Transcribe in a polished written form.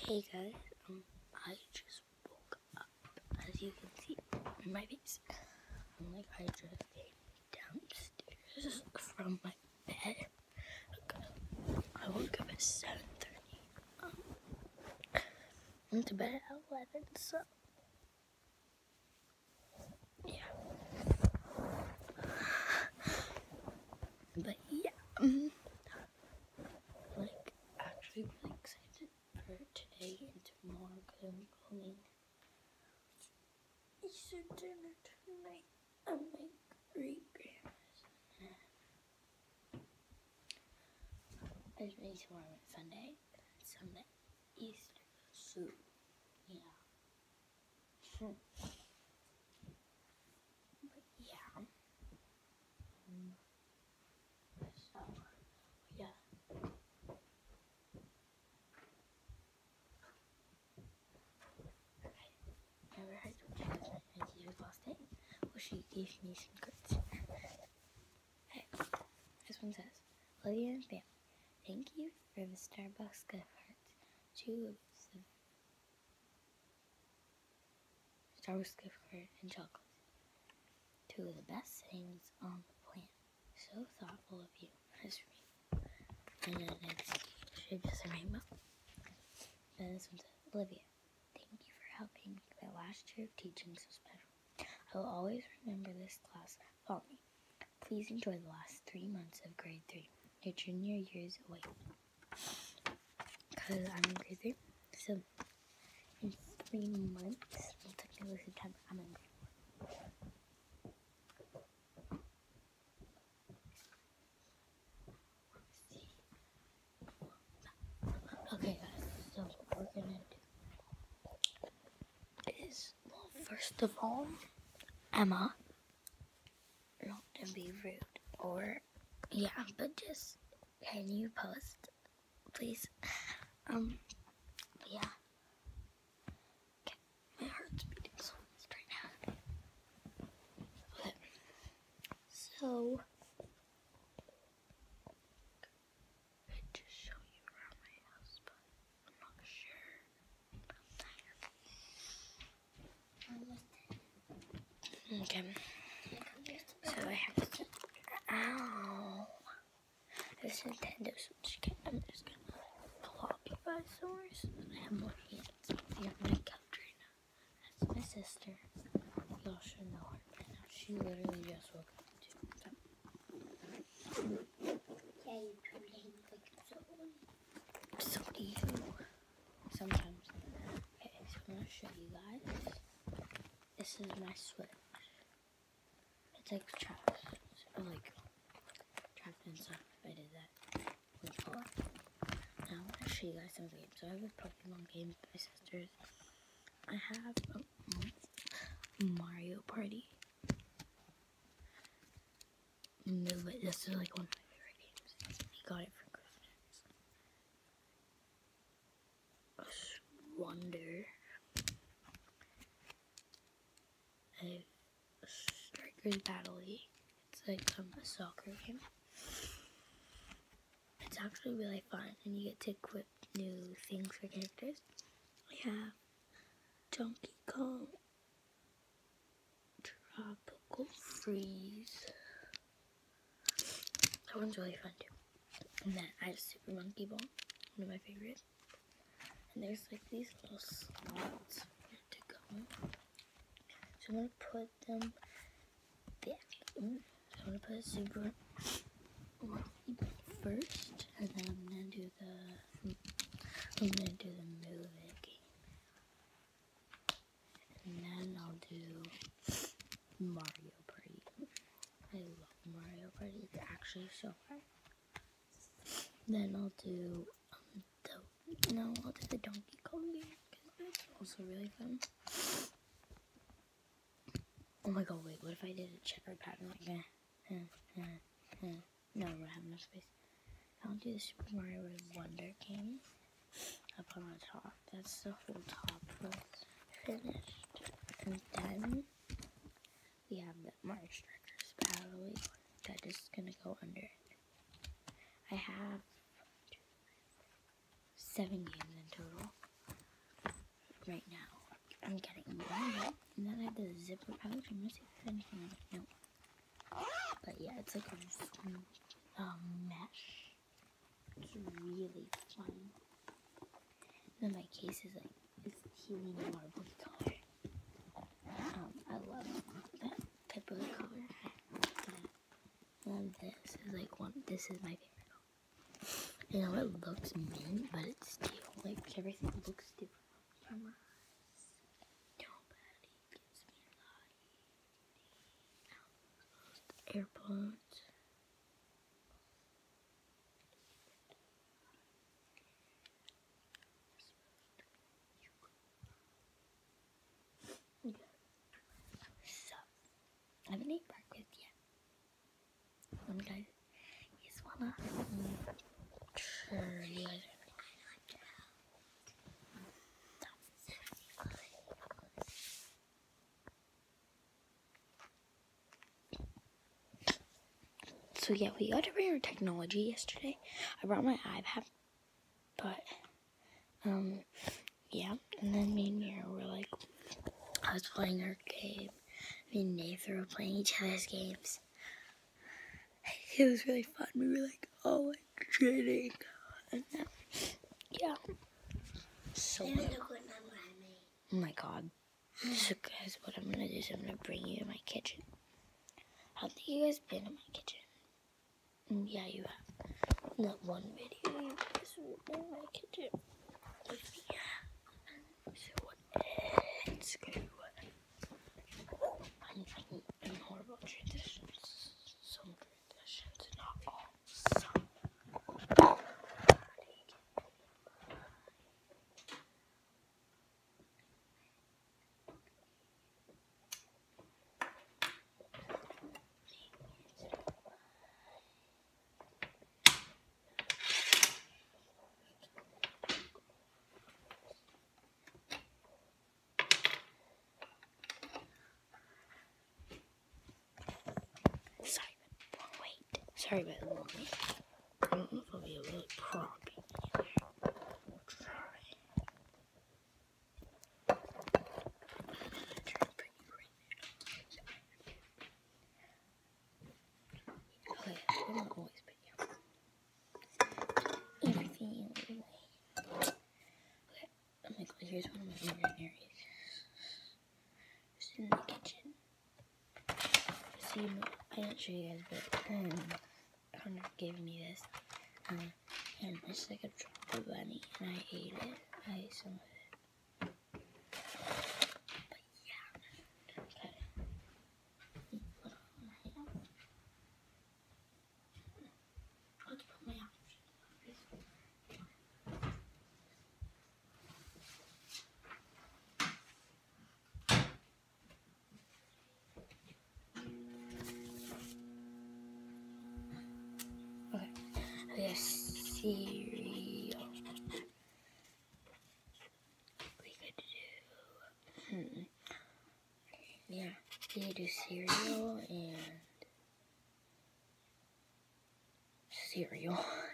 Hey guys, I just woke up, as you can see in my face. I just came downstairs from my bed. I woke up at 7:30. Went to bed at 11, so yeah. But yeah, actually really excited for today and tomorrow because I'm going Easter dinner tonight at my great-grandma's. It's me tomorrow and Sunday Easter, so yeah. But yeah. So yeah. Remember I told you guys my teacher's last day? Well, she gave me some cards. Hey, this one says, Olivia and family, thank you for the Starbucks gift cards. 2 of the Starbucks gift card and chocolates. 2 of the best things on the planet. So thoughtful of you. That's for me. And then it's shaped as a rainbow. Then this one says, Olivia, thank you for helping make my last year of teaching so special. I will always remember this class fondly. Please enjoy the last 3 months of grade 3. Your junior year is away. Because I'm in grade 3. So in 3 months, well, technically September, I'm in grade 4. Okay guys, so what we're gonna do is, well, first of all, Emma, not to be rude, or, yeah, but just, can you post, please? Yeah. Okay, my heart's beating so fast right now. Okay, so, I just show you around my house, but I'm not sure. Okay, so I have this, ow, this Nintendo Switch. Okay, I'm just gonna plop you guys somewhere so that I have more hands. I got my couch right now. That's my sister. Y'all should know her by now. She literally just woke up too. Yeah, you probably look so old. So do you. Sometimes. Okay, so I'm gonna show you guys. This is my Switch. It's like trapped. Or like trapped in stuff. If I did that. Now I'm gonna show you guys some games. So I have a Pokemon game with my sisters. I have Mario Party. No, but this is like one of my favorite games. We got it for Christmas. Wonder. I have Strikers Battle League. It's like a soccer game. It's actually really fun, and you get to equip new things for characters. I have Donkey Kong, Tropical Freeze. That one's really fun too. And then I have Super Monkey Ball, one of my favorites. And there's like these little slots to go. So I'm gonna put them there. So I'm gonna put Super Monkey Ball first, and then I'm gonna do the movie game. And then I'll do Mario Party. I love Mario Party. It's actually so fun. Then I'll do the Donkey Kong game because it's also really fun. Oh my god, wait, what if I did a checker pattern like no, I don't have enough space. I'll do the Super Mario Wonder game up on the top. That's the whole top was finished. And then we have the Mario Strikers Battle League that is gonna go under it. I have 7 games in total. right now. I'm getting one of it, and then I have the zipper pouch. I'm gonna see if there's anything in it. No. But yeah, it's like a mesh. It's really fun. And then my case is like this tealy marble color. I love that type of color. And this is like this is my favorite color. You know, it looks mint, but it's teal. Like, everything looks different on camera. Nobody gives me light. AirPods. So, I haven't eaten breakfast yet. You guys wanna? Sure, you guys are. So yeah, we got to bring our technology yesterday. I brought my iPad, but yeah. And then me and Mira were like, I was playing her game. Me and Nathan were playing each other's games. It was really fun. We were like, oh, like trading, and yeah. So oh my god. So guys, what I'm gonna do is I'm gonna bring you to my kitchen. I don't think you guys been in my kitchen. Yeah, you have. Not one video, you guys were in my kitchen. So let's go. I'm horrible at transitions. Some transitions, not all. Some. Sorry about the long wait. I don't know if I'll be able to prop it either. We'll try. Okay, I'm not always picking everything in the way. Okay, oh my god, here's one of my favorite areas. Just in the kitchen. See, I didn't show you guys, but Connor gave me this. And it's like a chocolate bunny, and I ate it. I ate some of it. But yeah. Okay. Put on my hand. Let's put my options on. Okay. We have cereal. We could do. Yeah, we could do cereal and cereal.